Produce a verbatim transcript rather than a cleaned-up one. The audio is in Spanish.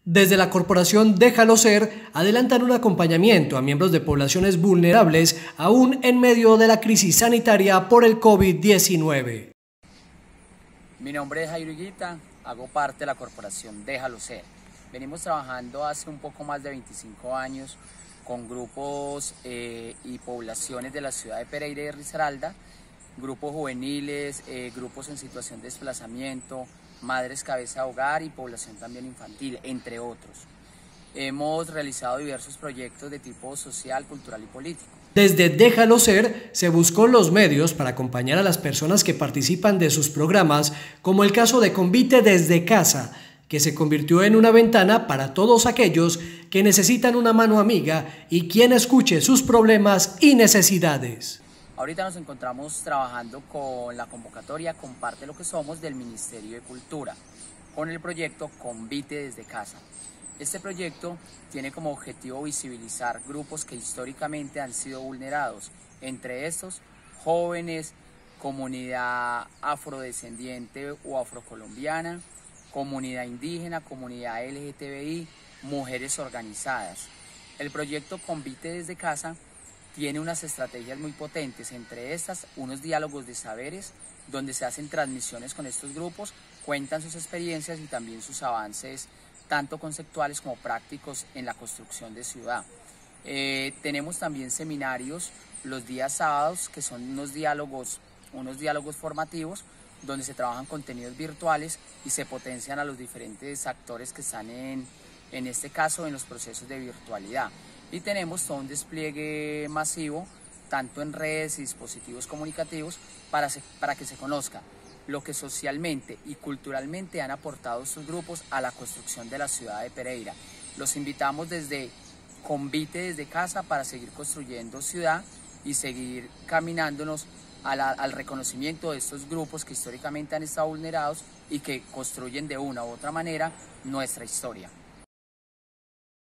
Desde la corporación Déjalo Ser adelantan un acompañamiento a miembros de poblaciones vulnerables aún en medio de la crisis sanitaria por el COVID diecinueve. Mi nombre es Jairo Higuita, hago parte de la corporación Déjalo Ser. Venimos trabajando hace un poco más de veinticinco años con grupos eh, y poblaciones de la ciudad de Pereira y de Risaralda, grupos juveniles, eh, grupos en situación de desplazamiento, madres cabeza de hogar y población también infantil, entre otros. Hemos realizado diversos proyectos de tipo social, cultural y político. Desde Déjalo Ser se buscó los medios para acompañar a las personas que participan de sus programas, como el caso de Convite desde Casa, que se convirtió en una ventana para todos aquellos que necesitan una mano amiga y quien escuche sus problemas y necesidades. Ahorita nos encontramos trabajando con la convocatoria Comparte lo que somos del Ministerio de Cultura, con el proyecto Convite desde Casa. Este proyecto tiene como objetivo visibilizar grupos que históricamente han sido vulnerados, entre estos jóvenes, comunidad afrodescendiente o afrocolombiana, comunidad indígena, comunidad L G T B I, mujeres organizadas. El proyecto Convite desde Casa tiene unas estrategias muy potentes, entre estas unos diálogos de saberes donde se hacen transmisiones con estos grupos, cuentan sus experiencias y también sus avances tanto conceptuales como prácticos en la construcción de ciudad. Eh, tenemos también seminarios los días sábados que son unos diálogos, unos diálogos formativos donde se trabajan contenidos virtuales y se potencian a los diferentes actores que están en, en este caso en los procesos de virtualidad. Y tenemos todo un despliegue masivo, tanto en redes y dispositivos comunicativos, para, se, para que se conozca lo que socialmente y culturalmente han aportado estos grupos a la construcción de la ciudad de Pereira. Los invitamos desde Convite desde Casa para seguir construyendo ciudad y seguir caminándonos a la, al reconocimiento de estos grupos que históricamente han estado vulnerados y que construyen de una u otra manera nuestra historia.